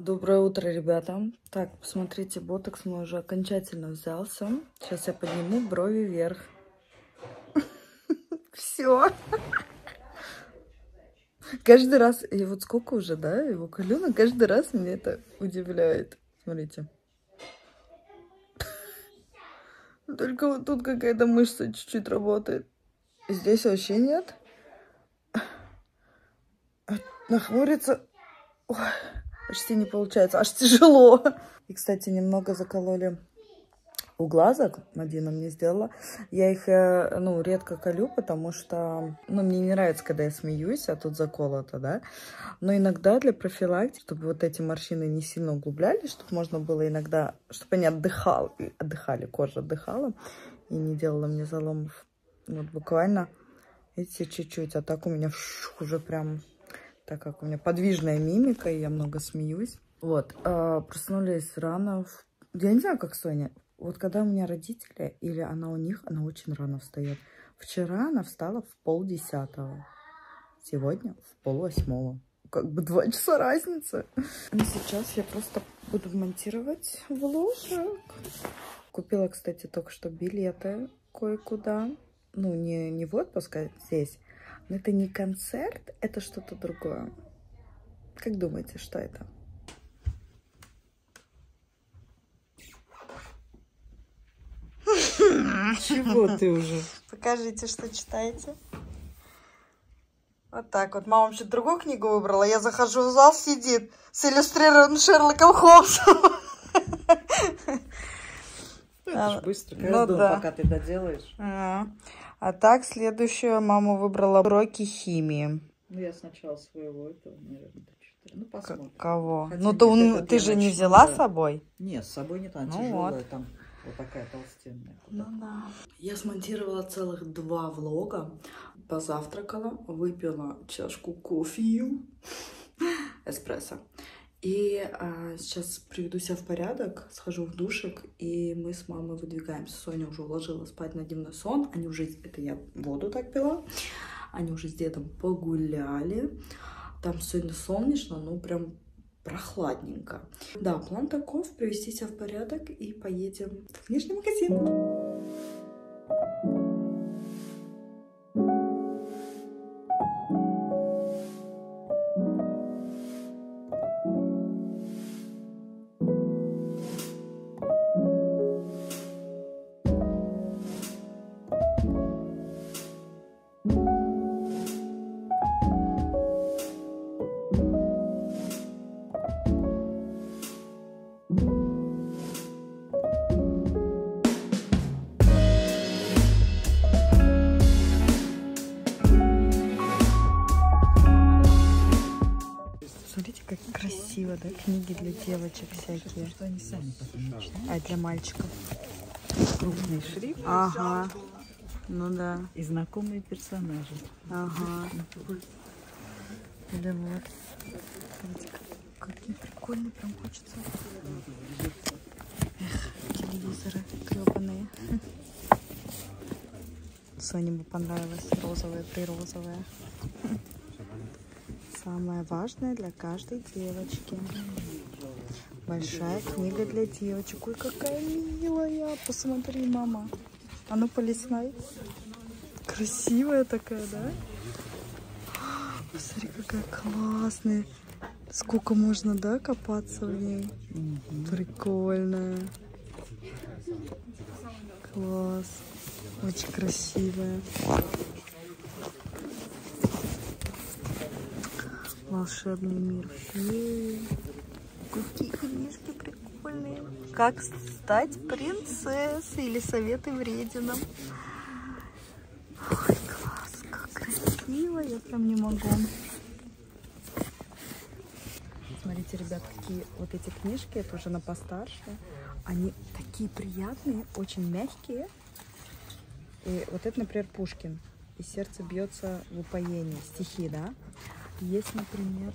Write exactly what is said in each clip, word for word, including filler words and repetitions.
Доброе утро, ребята. Так, посмотрите, ботокс мой уже окончательно взялся. Сейчас я подниму брови вверх. Все. Каждый раз, и вот сколько уже, да, его колю, но каждый раз меня это удивляет. Смотрите. Только вот тут какая-то мышца чуть-чуть работает. Здесь вообще нет. Нахмуриться ой, почти не получается, аж тяжело. И, кстати, немного закололи у глазок. Мадина мне сделала. Я их, ну, редко колю, потому что, ну, мне не нравится, когда я смеюсь, а тут заколото, да. Но иногда для профилактики, чтобы вот эти морщины не сильно углублялись, чтобы можно было иногда, чтобы они отдыхали, отдыхали, кожа отдыхала и не делала мне заломов. Вот буквально, видите, чуть-чуть, а так у меня уже прям, так как у меня подвижная мимика, и я много смеюсь. Вот, э, проснулись рано. Я не знаю, как Соня. Вот когда у меня родители, или она у них, она очень рано встает. Вчера она встала в полдесятого. Сегодня в полвосьмого. Как бы два часа разница. И сейчас я просто буду монтировать вложек. Купила, кстати, только что билеты кое-куда. Ну, не, не в отпуск, а здесь. Но это не концерт, это что-то другое. Как думаете, что это? Чего ты уже? Покажите, что читаете. Вот так вот. Мама вообще другую книгу выбрала. Я захожу в зал, сидит с иллюстрированным Шерлоком Холмсом. Это ж быстро, ну, да. Пока ты доделаешь. А, а так, следующую мама выбрала уроки химии. Ну, я сначала своего этого, наверное, дочитаю. Ну, посмотрим. Кого? Хотя ну, то, ты же не взяла да. с собой? Нет, с собой не там, ну, тяжелая, вот. Там вот такая толстенная. Ну, да. Я смонтировала целых два влога. Позавтракала, выпила чашку кофе, эспрессо. И а, сейчас приведу себя в порядок, схожу в душик, и мы с мамой выдвигаемся. Соня уже уложила спать на дневной сон. Они уже, это я воду так пила, они уже с дедом погуляли. Там сегодня солнечно, ну прям прохладненько. Да, план таков, привести себя в порядок и поедем в книжный магазин. Смотрите, как красиво, да? Книги для девочек всякие. Что они сами потом начинают. А для мальчиков? Крупный шрифт. Ага. Ну да. И знакомые персонажи. Ага. Или вот. Смотрите, как, какие прикольные, прям хочется. Эх, телевизоры гребаные. Соне бы понравилось розовое, прирозовое. Самое важное для каждой девочки. Большая книга для девочек. Ой, какая милая. Посмотри, мама. А ну, полистай. Красивая такая, да? Посмотри, какая классная. Сколько можно, да, копаться в ней? Mm-hmm. Прикольная. Класс. Очень красивая. Волшебный мир феи. Какие книжки прикольные. Как стать принцессой или советы вредином. Ой, класс, как красиво. Я прям не могу. Смотрите, ребят, какие вот эти книжки, это уже на постарше. Они такие приятные, очень мягкие. И вот это, например, Пушкин. И сердце бьется в упоении. Стихи, да? Есть, например,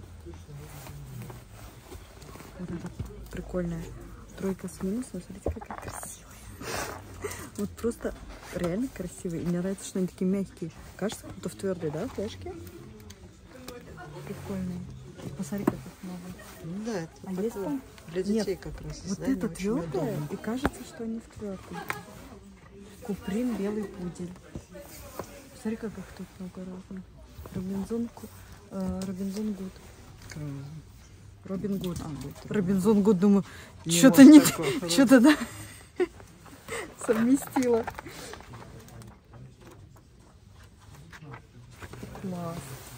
вот эта прикольная тройка с минусом. Смотрите, какая красивая. Вот просто реально красивые. И мне нравится, что они такие мягкие. Кажется, будто в твердой, да, флешке. Прикольные. Посмотри, как их много. Ну да, это А такое. есть там? Для детей как раз. Вот издание это очень твердое, удобно. и кажется, что они в твердом. Куприн, белый пудель. Смотри, как их тут много разных. Робинзон, Ку- э, Робинзон Гуд. М. Робин Гуд. А, вот это. Робинзон Гуд, думаю, Не что-то может не... такого, да. Что-то, да, совместила. Класс.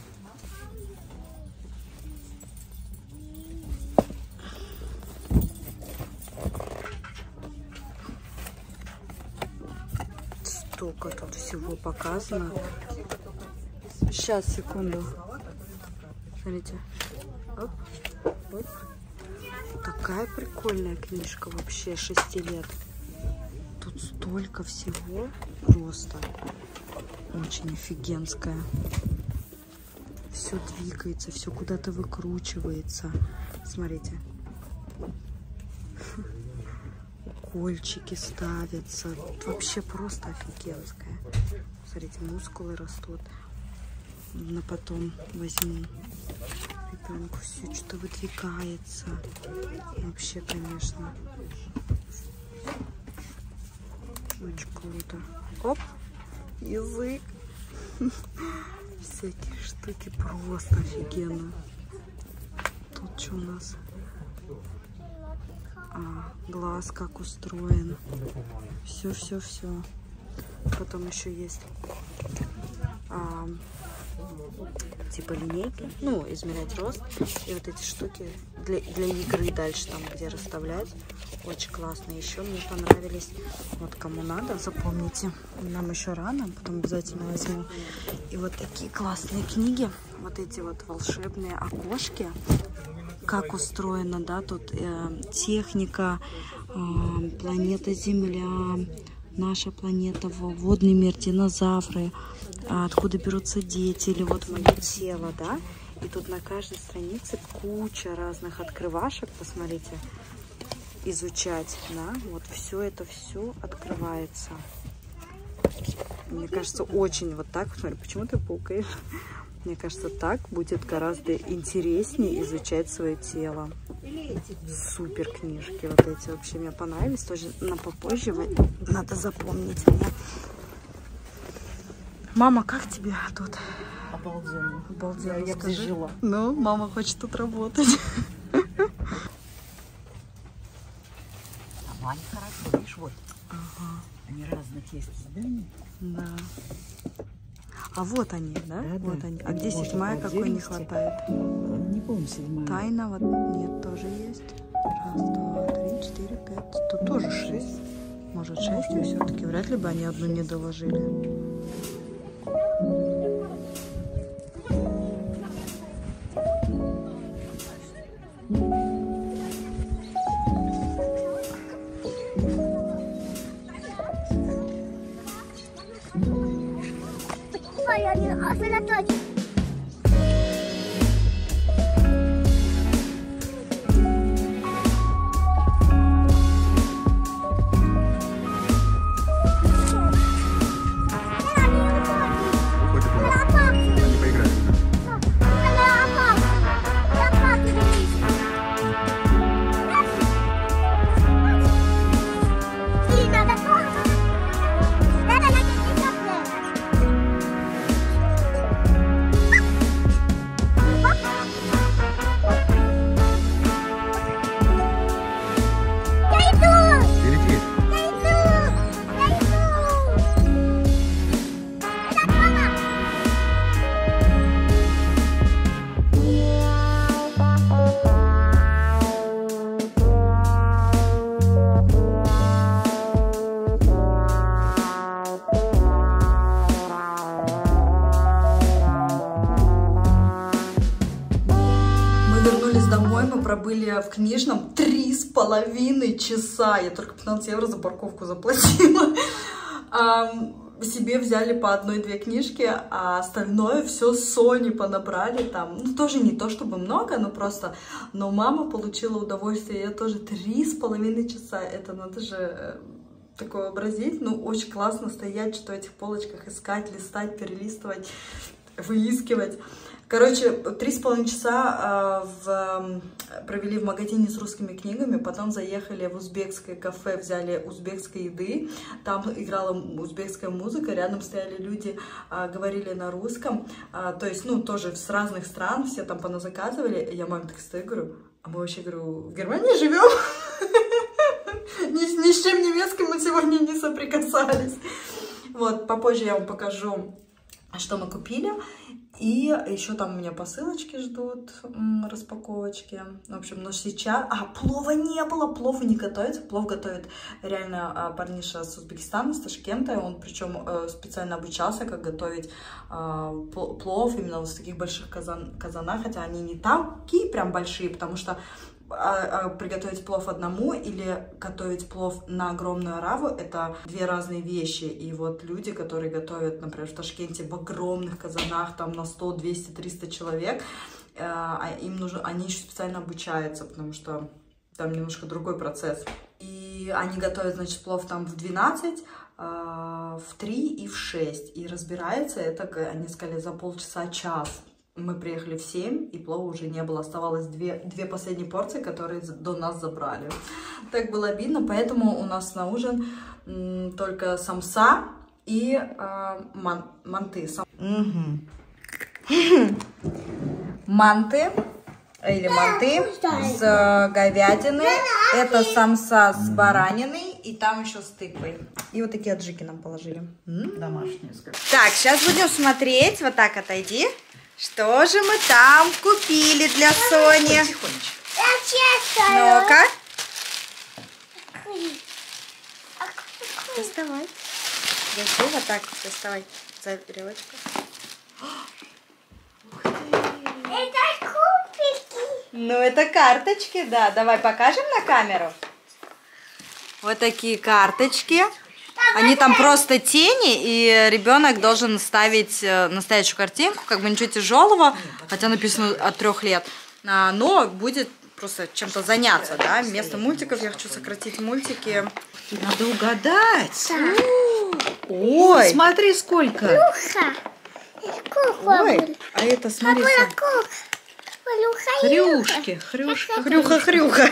Столько тут всего показано. Сейчас, секунду. Смотрите. Оп, оп. Такая прикольная книжка вообще, шести лет. Тут столько всего просто. Очень офигенская. Все двигается, все куда-то выкручивается. Смотрите. Укольчики ставятся. Тут вообще просто офигенская. Смотрите, мускулы растут. На потом возьму ребенку. Все что-то выдвигается. Вообще, конечно. Очень круто. Оп, язык. Всякие штуки просто офигенно. Тут что у нас? А, глаз как устроен. Все, все, все. Потом еще есть а, типа линейки. Ну, измерять рост. И вот эти штуки для, для игры дальше там, где расставлять. Очень классно. Еще мне понравились, вот кому надо, запомните. Нам еще рано, потом обязательно возьму. И вот такие классные книги. Вот эти вот волшебные окошки. Как устроена, да, тут э, техника, э, планета Земля, наша планета, водный мир, динозавры, э, откуда берутся дети, или вот мое тело, да. И тут на каждой странице куча разных открывашек, посмотрите, изучать, да, вот все это все открывается. Мне кажется, очень вот так, смотри, почему ты пукаешь? Мне кажется, так будет гораздо интереснее изучать свое тело. Супер книжки вот эти вообще мне понравились. Тоже на попозже надо запомнить мне. Мама, как тебе тут? Обалденно. Обалденно, Я, я бы скажи. здесь жила. Ну, мама хочет тут работать. А Ваня хорошо, видишь, вот. Ага, Они разных есть изданий. да. А вот они, да? Да, Вот да. они. А где Можно седьмая, по какой не отдельности. хватает? Не помню, седьмая. Тайна, вот нет, тоже есть. Раз, два, три, четыре, пять. Тут тоже шесть. Может, шесть все-таки. Вряд ли бы они одну не доложили. Я не остановлюсь. Они поиграют. Перейти. Мы вернулись домой, мы пробыли в книжном три с половиной часа. Я только пятнадцать евро за парковку заплатила. Себе взяли по одной-две книжки, а остальное все Сони понабрали там. Ну, тоже не то чтобы много, но просто... Но мама получила удовольствие. Я тоже три с половиной часа. Это надо же такое вообразить. Ну, очень классно стоять, что в этих полочках искать, листать, перелистывать. выискивать. Короче, три с половиной часа э, в, провели в магазине с русскими книгами, потом заехали в узбекское кафе, взяли узбекской еды, там играла узбекская музыка, рядом стояли люди, э, говорили на русском, э, то есть, ну, тоже с разных стран, все там поназаказывали, я маме так стою, говорю, а мы вообще, говорю, в Германии живем? Ни с чем немецким мы сегодня не соприкасались. Вот, попозже я вам покажу, что мы купили. И еще там у меня посылочки ждут, распаковочки. В общем, но сейчас... А, плова не было, плов не готовится. Плов готовит реально парниша с Узбекистана, с Ташкента. Он причем специально обучался, как готовить плов именно вот в таких больших казан, казанах. Хотя они не такие прям большие, потому что А, а, приготовить плов одному или готовить плов на огромную ораву — это две разные вещи. И вот люди, которые готовят, например, в Ташкенте в огромных казанах, там на сто, двести, триста человек, э, им нужно, они еще специально обучаются, потому что там немножко другой процесс. И они готовят, значит, плов там в двенадцать, э, в три и в шесть. И разбирается это, они сказали, за полчаса-час. Мы приехали в семь, и плова уже не было. Оставалось две, две последние порции, которые до нас забрали. Так было обидно, поэтому у нас на ужин м, только самса и э, ман, манты. Сам... Угу. Манты, или манты с э, говядиной. Это самса с бараниной, и там еще с тыквой. И вот такие аджики нам положили. Домашние. Так, сейчас будем смотреть. Вот так отойди. Что же мы там купили для Сони? Ну-ка. Доставай. Держи, вот так доставай за веревочку. Это кубики. Ну, это карточки, да. Давай покажем на камеру. Вот такие карточки. Они там просто тени, и ребенок должен ставить настоящую картинку, как бы ничего тяжелого, хотя написано от трех лет, но будет просто чем-то заняться, да, вместо мультиков я хочу сократить мультики. Надо угадать. Ой, Смотри, сколько. Куха. Куха. ой, а это, смотри, Хрюшки, хрюшки. хрюха-хрюха.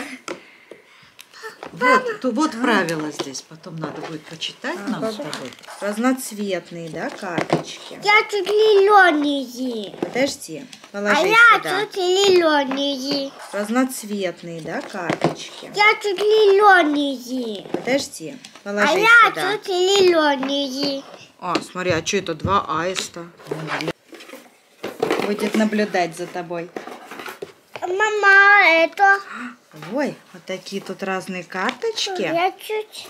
Вот, то, вот правила здесь. Потом надо будет почитать нам с тобой. Разноцветные, да, карточки. Я тут зеленые. Подожди, А положи я сюда. тут зеленые. Разноцветные, да, карточки. Я тут зеленые. Подожди, А положи я сюда. тут зеленые. А, смотри, а что это? Два аиста. Будет наблюдать за тобой. Мама, это... Ой, вот такие тут разные карточки. Я чуть...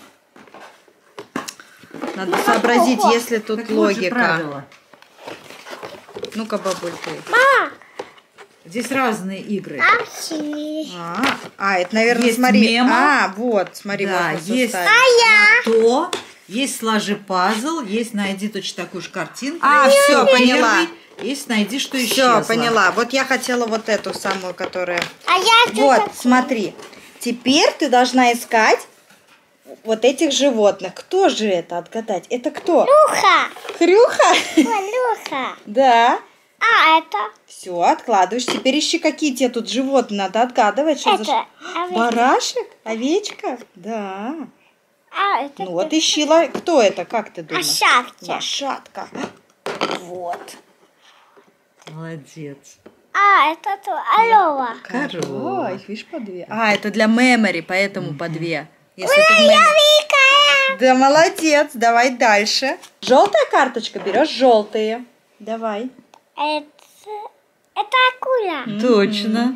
Надо сообразить, есть ли тут Так вот же логика. правила. Ну-ка, бабуль, ты. Мама, Здесь разные игры. там синий. А, а, это, наверное, Есть смотри. мемо. А, вот, смотри, Да, можно есть составить. то, есть сложи пазл, есть найди точно такую же картинку. А, всё, Первый, поняла. Есть найди, что Все, исчезло. поняла. Вот я хотела вот эту самую, которая... А я тут... Вот, смотри. Теперь ты должна искать вот этих животных. Кто же это? Отгадать. Это кто? Люха. Хрюха? Люха. Да. А это? Все, откладываешь. Теперь ищи, какие тебе тут животные. Надо отгадывать. Что за... Это. овечка. Барашек? Овечка? Да. А это? Ну вот ищи. ла- Кто это? Как ты думаешь? Лошадка. Лошадка. Вот. Молодец. А это то. Алова. Корова. Ой, их видишь по две. А, это для мемори, поэтому по две. Если ты в Я мемори- великая. Да, молодец. Давай дальше. Желтая карточка, берешь желтые. Давай. Это... Это акула. Точно.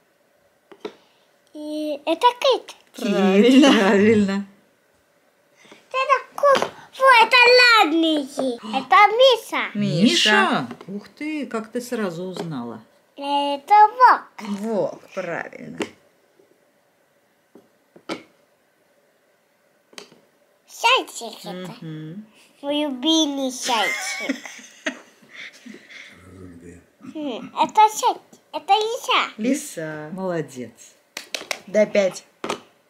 И это кит. Правильно. Правильно. Это кур. Фу, это ладные. Это Миша. Миша. Ух ты, как ты сразу узнала. Это волк. Волк, правильно. Зайчик это. Мой любимый зайчик. М, Это зайчик. Это лиса. Лиса. Молодец. Да, пять.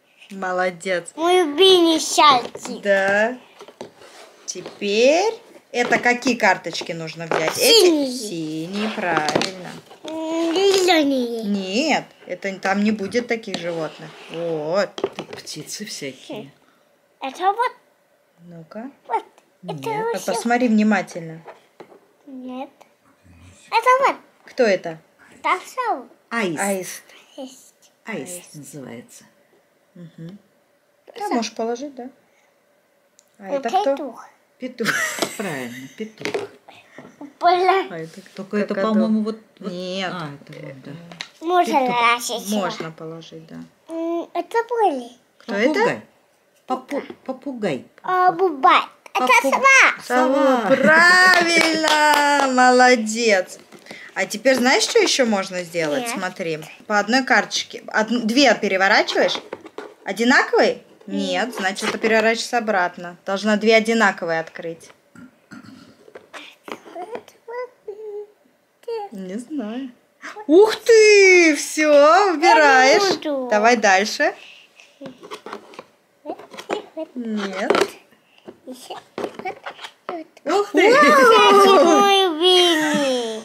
Молодец. Мой любимый зайчик. Да. Теперь Это какие карточки нужно взять? Синие. Эти? Синие, правильно. Зеленые. Нет, это там не будет таких животных. Вот. Тут птицы всякие. Это вот, Ну-ка. вот. Это Нет, А вот всё. посмотри внимательно. Нет. Это вот. Кто это? Так все. Аист. Аист. Есть. Аист называется. Ты можешь положить, да? А это Вот кто? петух. Петух. Правильно, петух. Поля. А это кто? Только это, Какадо. по-моему, вот... вот- Нет. А, это вот, да. Можно Петух. лазить. Можно положить, да. М, Это были. Кто это? Попугай. Попу- Попугай. А, бубай. Это Попу- сова. Сова. Сова. Правильно! Молодец! А теперь знаешь, что еще можно сделать? Нет. Смотри. По одной карточке. Од- Две переворачиваешь? Одинаковый? Нет, значит, это переворачивается обратно. Должна две одинаковые открыть. Не знаю. Ух ты! Все, убираешь. буду. Давай дальше. Нет. Ух ты! Это мой Винни.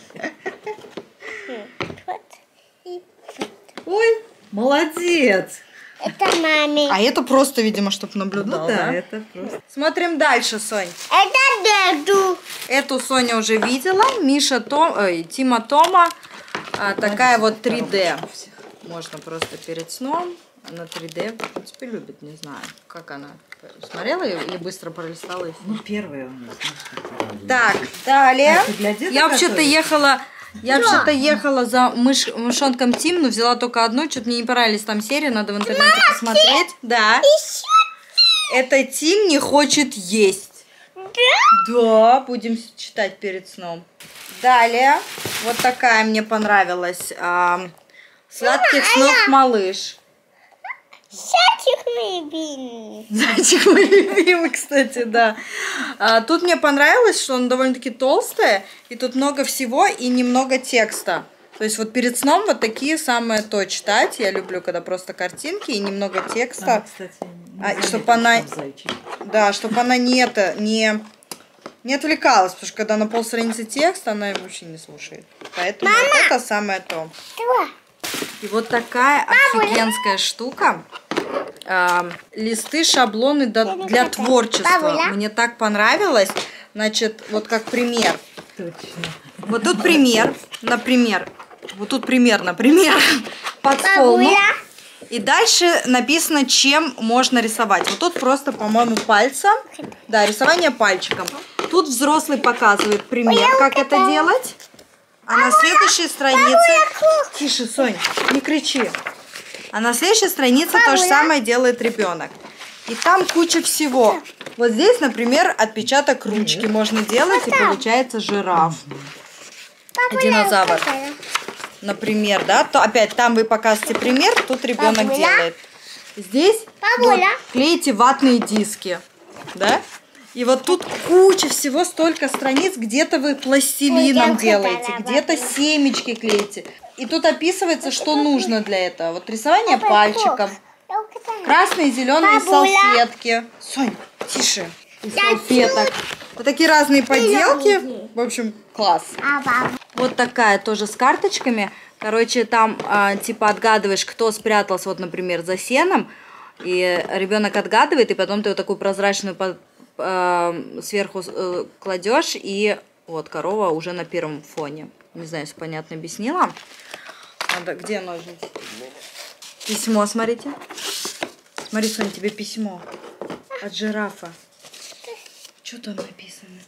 Вот. И Ой, молодец! это маме. А это просто, видимо, чтобы Ну наблюдал, да, да? это просто... Смотрим дальше, Сонь. Это деду. Эту Соня уже видела. Миша Том, ой, Тима Тома. А, такая вот три дэ. Можно просто перед сном. Она три дэ, в принципе, любит. Не знаю, как она. Смотрела ее или быстро пролистала? и всё? Ну, первая у нас. может, такая. Так, далее. А, ты для деток Я вообще-то готовишь? ехала... Я вообще-то ехала за мыш... мышонком Тим, но взяла только одну. Что-то мне не понравились там серии, надо в интернете посмотреть. Да. Это Тим не хочет есть. Да, будем читать перед сном. Далее, вот такая мне понравилась. а, Сладких снов, малыш. Всяких мой Винни. Зайчик мой любимый, кстати, да. А, тут мне понравилось, что он довольно-таки толстый, и тут много всего и немного текста. То есть вот перед сном вот такие самые то читать. Я люблю, когда просто картинки и немного текста. А, кстати, не А, и заметила, чтоб она- там зайчик. Да, чтобы она не, это, не, не отвлекалась, потому что когда на полстраницы текста, она вообще не слушает. Поэтому вот это самое то. Два. И вот такая офигенская штука. А, листы, шаблоны да- для творчества. Бабуля. Мне так понравилось. Значит, вот как пример. Точно. Вот тут пример, например. Вот тут пример, например. Подсолнух. Бабуля. И дальше написано, чем можно рисовать. Вот тут просто, по-моему, пальцем. Да, рисование пальчиком. Тут взрослый показывает пример, как это делать. А на следующей странице... Тише, Сонь, не кричи. А на следующей странице то же самое делает ребенок. И там куча всего. Вот здесь, например, отпечаток ручки можно делать, и получается жираф. Динозавр. Например, да, то опять там вы показываете пример, тут ребенок Бабуля. делает. Здесь вот, Бабуля. клеите ватные диски, да? И вот тут куча всего, столько страниц, где-то вы пластилином Ой, я делаете, угадала, где-то бабуля. семечки клеите. И тут описывается, что нужно для этого. Вот рисование пальчиком, красные и зеленые Бабуля. салфетки. Сонь, тише. И салфеток. Вот такие разные поделки. В общем, класс. А баба. Вот такая тоже с карточками. Короче, там а, типа отгадываешь, кто спрятался, вот, например, за сеном. И ребенок отгадывает, и потом ты вот такую прозрачную под, а, сверху э, кладешь, и вот корова уже на первом фоне. Не знаю, если понятно объяснила. Надо, где ножницы? Письмо, смотрите. Смотри, Соня, тебе письмо от жирафа. Что там написано?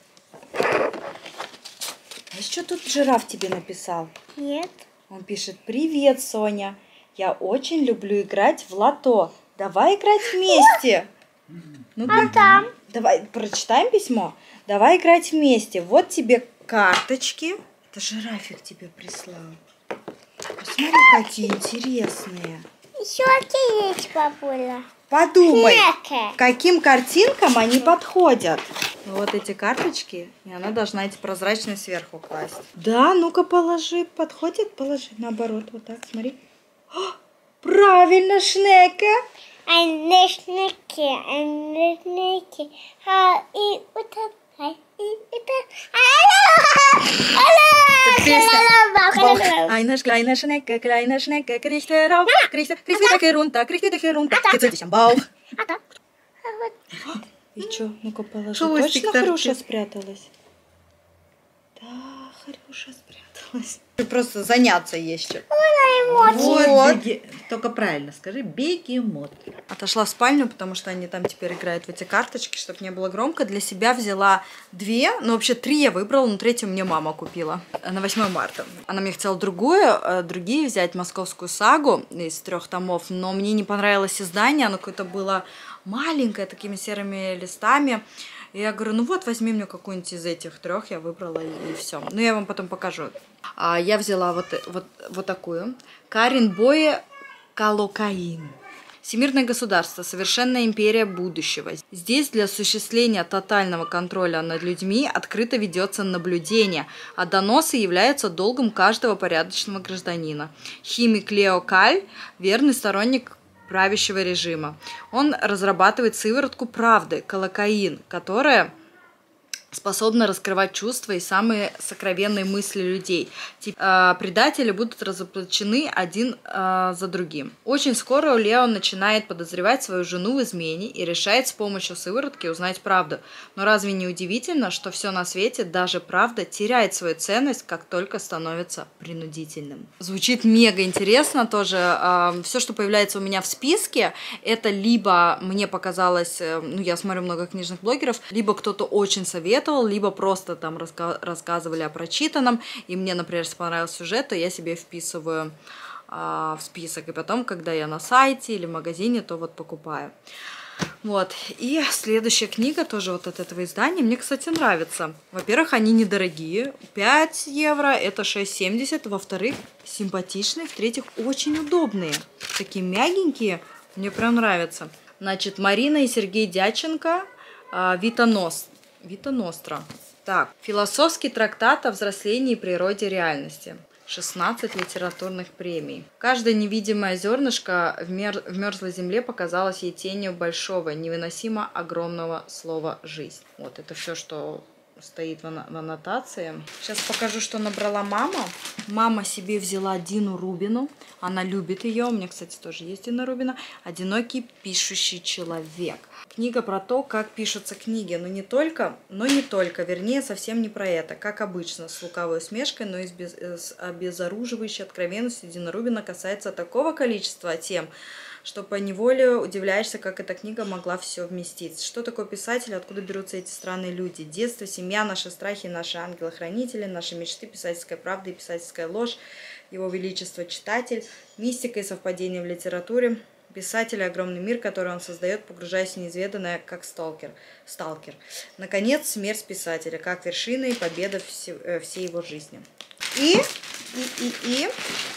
А что тут жираф тебе написал? Нет. Он пишет: «Привет, Соня. Я очень люблю играть в лото. Давай играть вместе». Ну-ка, Там. давай прочитаем письмо. Давай играть вместе. Вот тебе карточки. Это жирафик тебе прислал. Посмотри, какие интересные. Еще какие есть, бабуля? Подумай, Снеки. каким картинкам они подходят. Вот эти карточки, и она должна эти прозрачные сверху класть. Да, ну-ка положи. Подходит? Положи. Наоборот, вот так, смотри. О, правильно, Шнека. Они снеки, они снеки. А и вот это, и это kleine Schnecke, kleine Schnecke, kriegt herauf, kriegt, kriegt wieder herunter, kriegt wieder herunter, kitzelt dich am Bauch. И что, ну-ка положи. Точно Хрюша спряталась? Да, Хрюша спряталась. Просто заняться есть чем. Вот, Вот. беги- Только правильно скажи, бегемот. Отошла в спальню, потому что они там теперь играют в эти карточки, чтобы не было громко. Для себя взяла две, ну вообще три я выбрала, но третью мне мама купила на восьмое марта. Она мне хотела другую, э, другие взять, «Московскую сагу» из трех томов, но мне не понравилось издание, оно какое-то было маленькое, такими серыми листами. И я говорю, ну вот, возьми мне какую-нибудь из этих трех, я выбрала, и, и все. Ну, я вам потом покажу. А, я взяла вот, вот, вот такую. Карин Бойе Калокаин. Всемирное государство, совершенная империя будущего. Здесь для осуществления тотального контроля над людьми открыто ведется наблюдение, а доносы являются долгом каждого порядочного гражданина. Химик Лео Каль – верный сторонник правящего режима. Он разрабатывает сыворотку правды, колокаин, которая способна раскрывать чувства и самые сокровенные мысли людей. Типа, э, предатели будут разоблачены один э, за другим. Очень скоро Лео начинает подозревать свою жену в измене и решает с помощью сыворотки узнать правду. Но разве не удивительно, что все на свете, даже правда, теряет свою ценность, как только становится принудительным? Звучит мега интересно тоже. Э, все, что появляется у меня в списке, это либо мне показалось, э, ну я смотрю много книжных блогеров, либо кто-то очень советует, либо просто там раска рассказывали о прочитанном, и мне, например, если понравился сюжет, то я себе вписываю а, в список, и потом, когда я на сайте или в магазине, то вот покупаю. Вот, и следующая книга тоже вот от этого издания, мне, кстати, нравится. Во-первых, они недорогие, пять евро, это шесть семьдесят, во-вторых, симпатичные, в-третьих, очень удобные, такие мягенькие, мне прям нравятся. Значит, Марина и Сергей Дяченко, а, Вита Ност. Вита Ностра. Так, философский трактат о взрослении и природе реальности. шестнадцать литературных премий. Каждое невидимое зернышко в, мер... в мерзлой земле показалось ей тенью большого, невыносимо огромного слова «жизнь». Вот это все, что стоит в, ан... в аннотации. Сейчас покажу, что набрала мама. Мама себе взяла Дину Рубину. Она любит ее. У меня, кстати, тоже есть Дина Рубина. «Одинокий пишущий человек». Книга про то, как пишутся книги, но не только, но не только, вернее, совсем не про это. Как обычно, с лукавой усмешкой, но и с, без, с обезоруживающей откровенностью Дина Рубина касается такого количества тем, что поневоле удивляешься, как эта книга могла все вместить. Что такое писатель, откуда берутся эти странные люди? Детство, семья, наши страхи, наши ангелы-хранители, наши мечты, писательская правда и писательская ложь, его величество читатель, мистика и совпадение в литературе. Писатель, огромный мир, который он создает, погружаясь в неизведанное, как сталкер. сталкер. Наконец, смерть писателя, как вершина и победа все, всей его жизни. И, и, и, и,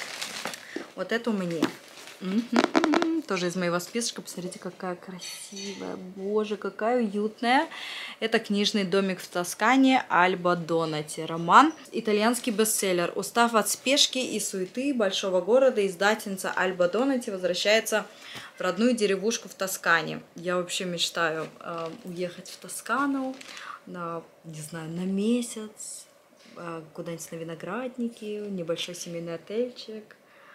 вот это мне. М-м-м, тоже из моего списочка. Посмотрите, какая красивая. Боже, какая уютная. Это «Книжный домик в Тоскане» Альба Донати. Роман. Итальянский бестселлер. Устав от спешки и суеты большого города, издательница Альба Донати возвращается в родную деревушку в Тоскане. Я вообще мечтаю э, уехать в Тоскану на, не знаю, на месяц, э, куда-нибудь на виноградники, небольшой семейный отельчик.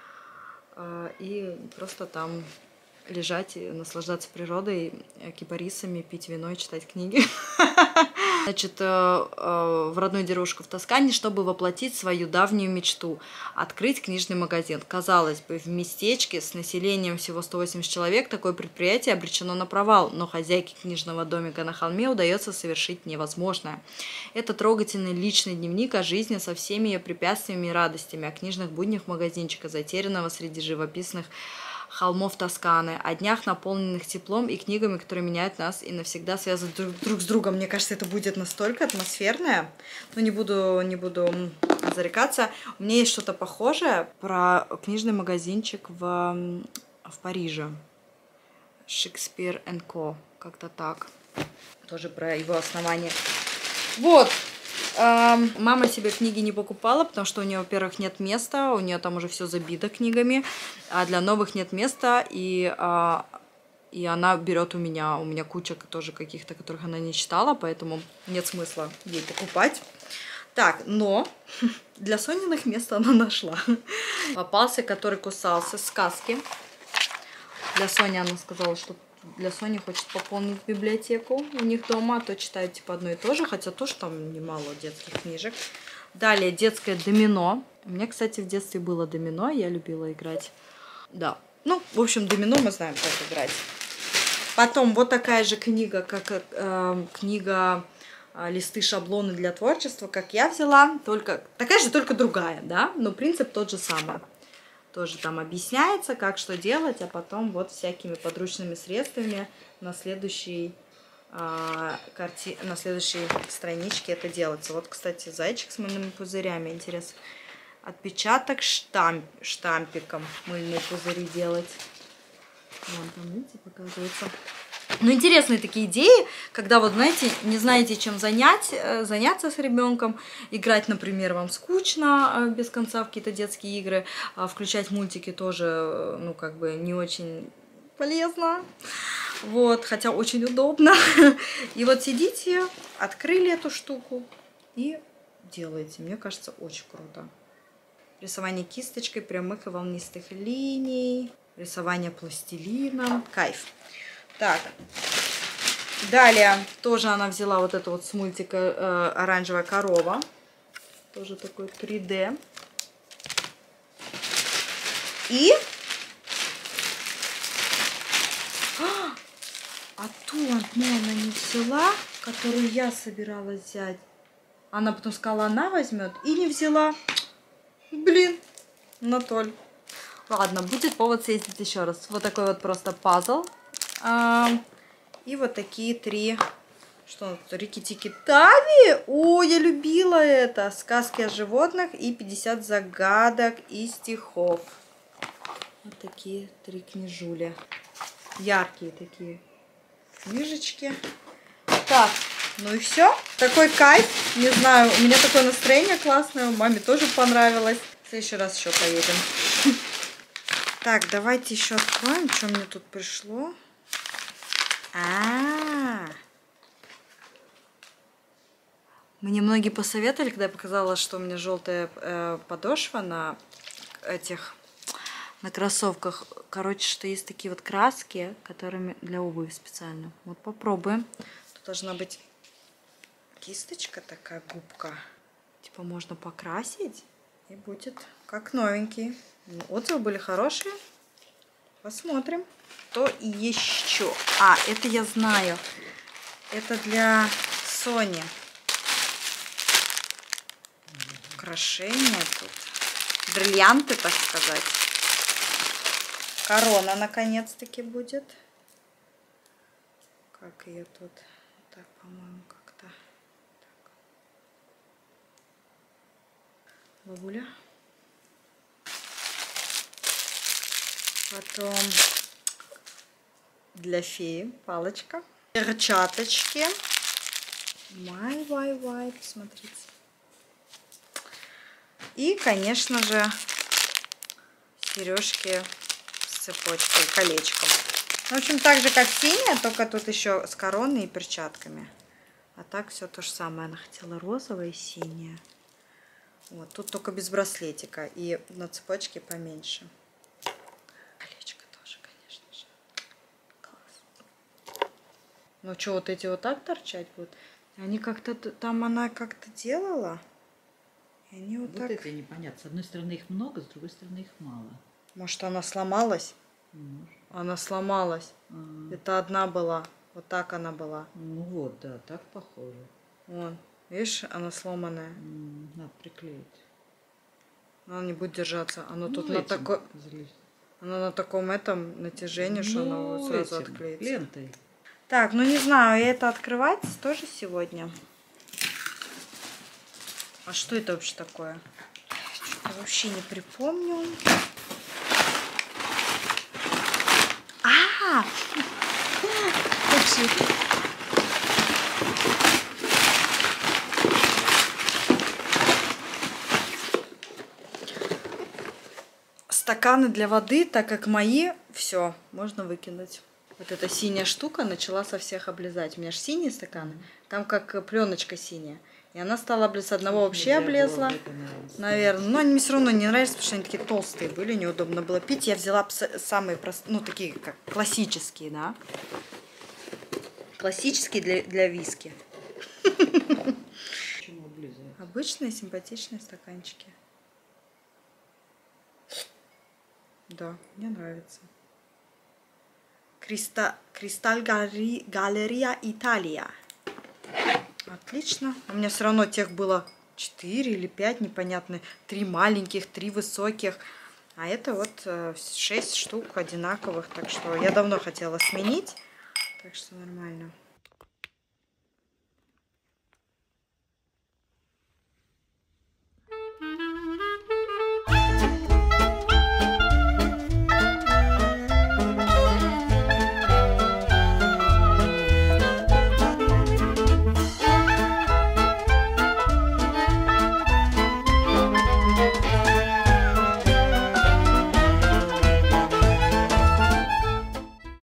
И просто там лежать и наслаждаться природой, кипарисами, пить вино и читать книги. Значит, в родную деревушку в Тоскане, чтобы воплотить свою давнюю мечту – открыть книжный магазин. Казалось бы, в местечке с населением всего сто восемьдесят человек такое предприятие обречено на провал, но хозяйке книжного домика на холме удается совершить невозможное. Это трогательный личный дневник о жизни со всеми ее препятствиями и радостями, о книжных буднях магазинчика, затерянного среди живописных холмов Тосканы, о днях, наполненных теплом и книгами, которые меняют нас и навсегда связывают друг, друг с другом. Мне кажется, это будет настолько атмосферное, но не буду, не буду зарекаться. У меня есть что-то похожее про книжный магазинчик в, в Париже. Шекспир энд Ко, как-то так. Тоже про его основание. Вот. Мама себе книги не покупала, потому что у нее, во-первых, нет места, у нее там уже все забито книгами, а для новых нет места, и, и она берет у меня, у меня куча тоже каких-то, которых она не читала, поэтому нет смысла ей покупать. Так, но для Сониных мест она нашла. Попался, который кусался, сказки. Для Сони она сказала, что для Сони хочет пополнить библиотеку у них дома, а то читают типа одно и то же, хотя тоже там немало детских книжек. Далее детское домино. У меня, кстати, в детстве было домино, я любила играть. Да, ну, в общем, домино мы знаем, как играть. Потом вот такая же книга, как э, книга э, «Листы шаблоны для творчества», как я взяла, только такая же, только другая, да, но принцип тот же самый. Тоже там объясняется, как что делать, а потом вот всякими подручными средствами на следующей, э, карти... на следующей страничке это делается. Вот, кстати, зайчик с мыльными пузырями, интересно. Отпечаток штамп... штампиком мыльные пузыри делать. Вон там, видите, показывается. Ну, интересные такие идеи, когда вот, знаете, не знаете, чем занять, заняться с ребенком, играть, например, вам скучно без конца в какие-то детские игры, а включать мультики тоже, ну, как бы не очень полезно, вот, хотя очень удобно. И вот сидите, открыли эту штуку и делаете. Мне кажется, очень круто. Рисование кисточкой прямых и волнистых линий, рисование пластилином, кайф. Так, далее тоже она взяла вот это вот с мультика э, «Оранжевая корова». Тоже такой три дэ. И... А, а ту одну она не взяла, которую я собиралась взять. Она потом сказала, она возьмет, и не взяла. Блин, Анатоль. Ладно, будет повод съездить еще раз. Вот такой вот просто пазл. А, и вот такие три, что тут, Рикки-Тикки-Тави. О, я любила это. Сказки о животных и пятьдесят загадок и стихов. Вот такие три книжули. Яркие такие книжечки. Так, ну и все. Такой кайф. Не знаю, у меня такое настроение классное. Маме тоже понравилось. В следующий раз еще поедем. Так, давайте еще откроем, что мне тут пришло. А-а-а. Мне многие посоветовали, когда я показала, что у меня желтая э, подошва на этих, на кроссовках. Короче, что есть такие вот краски, которыми для обуви специально. Вот попробуем. Тут должна быть кисточка такая, губка. Типа можно покрасить и будет как новенький. Отзывы были хорошие. Посмотрим. Что еще? А, это я знаю. Это для Сони. Украшения тут. Бриллианты, так сказать. Корона, наконец-таки, будет. Как ее тут? Так, по-моему, как-то. Бабуля. Потом для феи палочка. Перчаточки. Май-вай-вай, посмотрите. И, конечно же, сережки с цепочкой, колечком. В общем, так же, как синяя, только тут еще с короной и перчатками. А так все то же самое. Она хотела розовое и синее. Вот, тут только без браслетика. И на цепочке поменьше. Ну что, вот эти вот так торчать будут? Они как-то... Там она как-то делала. И они вот, Вот так... это непонятно. С одной стороны их много, с другой стороны их мало. Может, она сломалась? Может. Она сломалась. А, Это одна была. Вот так она была. ну вот, да, так похоже. Вон. Видишь, она сломанная. М, надо приклеить. Она не будет держаться. Она Ну, тут на этим такой... залезть. Она на таком этом натяжении, что она Ну, вот сразу этим, отклеится. лентой. Так, ну не знаю, это открывать тоже сегодня. А что это вообще такое? Что-то вообще не припомню. А! Стаканы для воды, так как мои, все, можно выкинуть. вот эта синяя штука начала со всех облезать. У меня же синие стаканы, там как пленочка синяя. И она стала облезать. С одного вообще облезла, наверное. Но они мне все равно не нравятся, потому что они такие толстые были, неудобно было пить. Я взяла самые простые, ну такие как классические, да. Классические для, для виски. Обычные симпатичные стаканчики. Да, мне нравится. Криста... Кристаль Галери... Галерия Италия. Отлично. У меня все равно тех было четыре или пять, непонятно. Три маленьких, три высоких. А это вот шесть штук одинаковых. Так что я давно хотела сменить. Так что нормально.